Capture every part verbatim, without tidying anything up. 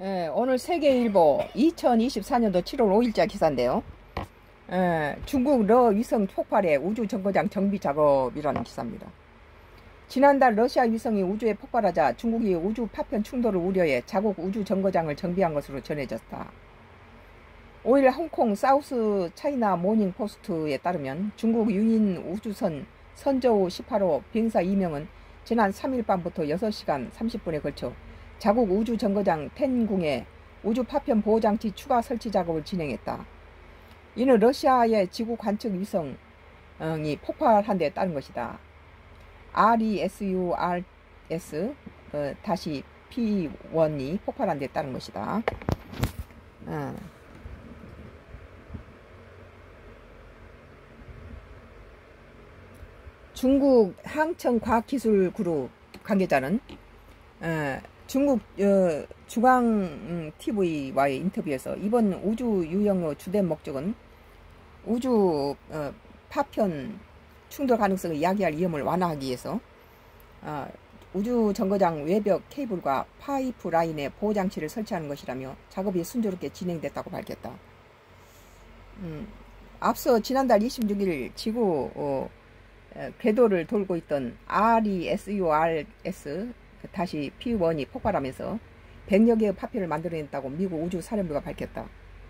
예, 오늘 세계일보 이천이십사 년도 칠월 오일자 기사인데요. 예, 중국 러 위성 폭발의 우주 정거장 정비 작업이라는 기사입니다. 지난달 러시아 위성이 우주에 폭발하자 중국이 우주 파편 충돌을 우려해 자국 우주 정거장을 정비한 것으로 전해졌다. 오일 홍콩 사우스 차이나 모닝 포스트에 따르면 중국 유인 우주선 선저우 십팔 호 비행사 이 명은 지난 삼 일 밤부터 여섯 시간 삼십 분에 걸쳐 자국 우주 정거장 텐궁에 우주 파편 보호장치 추가 설치 작업을 진행했다. 이는 러시아의 지구 관측 위성이 폭발한 데 따른 것이다. 알이에스유알에스 다시 피 원이 폭발한 데 따른 것이다. 어. 중국 항천과학기술그룹 관계자는 어, 중국 어, 중앙티비와의 인터뷰에서 이번 우주 유영의 주된 목적은 우주 어, 파편 충돌 가능성을 야기할 위험을 완화하기 위해서 어, 우주 정거장 외벽 케이블과 파이프 라인에 보호장치를 설치하는 것이라며 작업이 순조롭게 진행됐다고 밝혔다. 음, 앞서 지난달 이십육 일 지구 어, 궤도를 돌고 있던 알이에스유알에스 다시 피 원이 폭발하면서 백여 개의 파편을 만들어냈다고 미국 우주사령부가 밝혔다.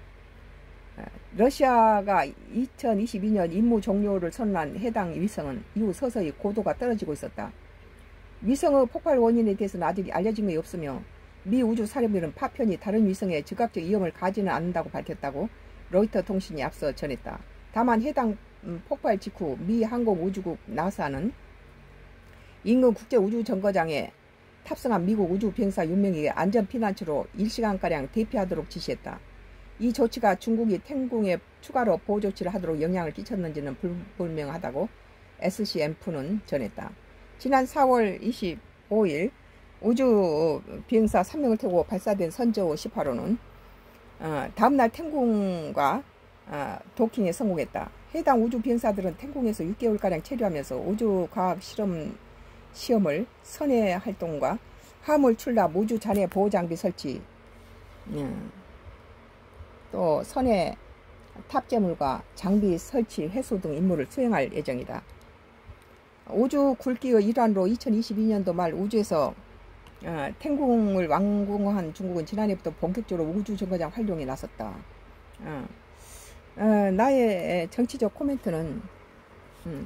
러시아가 이천이십이 년 임무 종료를 선언한 해당 위성은 이후 서서히 고도가 떨어지고 있었다. 위성의 폭발 원인에 대해서는 아직 알려진 것이 없으며 미 우주사령부는 파편이 다른 위성에 즉각적 위험을 가지는 않는다고 밝혔다고 로이터 통신이 앞서 전했다. 다만 해당 폭발 직후 미 항공우주국 나사는 인근 국제우주정거장에 탑승한 미국 우주 비행사 육 명에게 안전피난처로 일 시간가량 대피하도록 지시했다. 이 조치가 중국이 텐궁에 추가로 보호조치를 하도록 영향을 끼쳤는지는 불분명하다고 에스씨엠프는 전했다. 지난 사월 이십오일 우주 비행사 삼 명을 태우고 발사된 선저우 십팔 호는 어, 다음날 텐궁과 어, 도킹에 성공했다. 해당 우주 비행사들은 텐궁에서 육 개월가량 체류하면서 우주과학 실험 시험을 선해 활동과 화물 출납, 우주 잔해 보호 장비 설치, 음, 또 선해 탑재물과 장비 설치, 회수 등 임무를 수행할 예정이다. 우주 굵기의 일환으로 이천이십이 년도 말 우주에서 어, 텐궁을 완공한 중국은 지난해부터 본격적으로 우주 정거장 활동에 나섰다. 어. 어, 나의 정치적 코멘트는 음,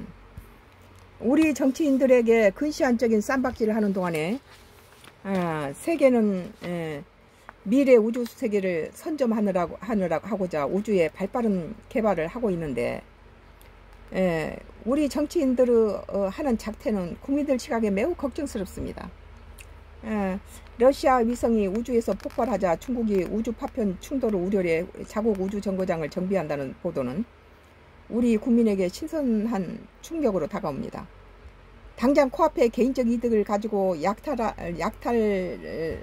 우리 정치인들에게 근시안적인 쌈박질을 하는 동안에 어, 세계는 에, 미래 우주 세계를 선점하느라고 하느라고 하고자 우주에 발빠른 개발을 하고 있는데 에, 우리 정치인들의 어, 하는 작태는 국민들 시각에 매우 걱정스럽습니다. 에, 러시아 위성이 우주에서 폭발하자 중국이 우주 파편 충돌을 우려해 자국 우주 정거장을 정비한다는 보도는 우리 국민에게 신선한 충격으로 다가옵니다. 당장 코앞에 개인적 이득을 가지고 약탈, 약탈,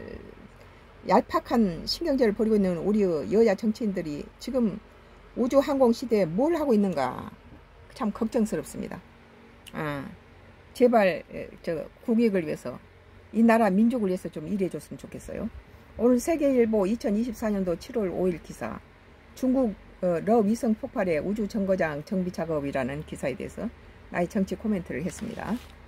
얄팍한 신경전을 벌이고 있는 우리의 여야 정치인들이 지금 우주 항공 시대에 뭘 하고 있는가 참 걱정스럽습니다. 아, 제발 저 국익을 위해서 이 나라 민족을 위해서 좀 일해줬으면 좋겠어요. 오늘 세계일보 이천이십사 년도 칠월 오일 기사 중국 어, 러 위성 폭발의 우주 정거장 정비 작업이라는 기사에 대해서 나의 정치 코멘트를 했습니다.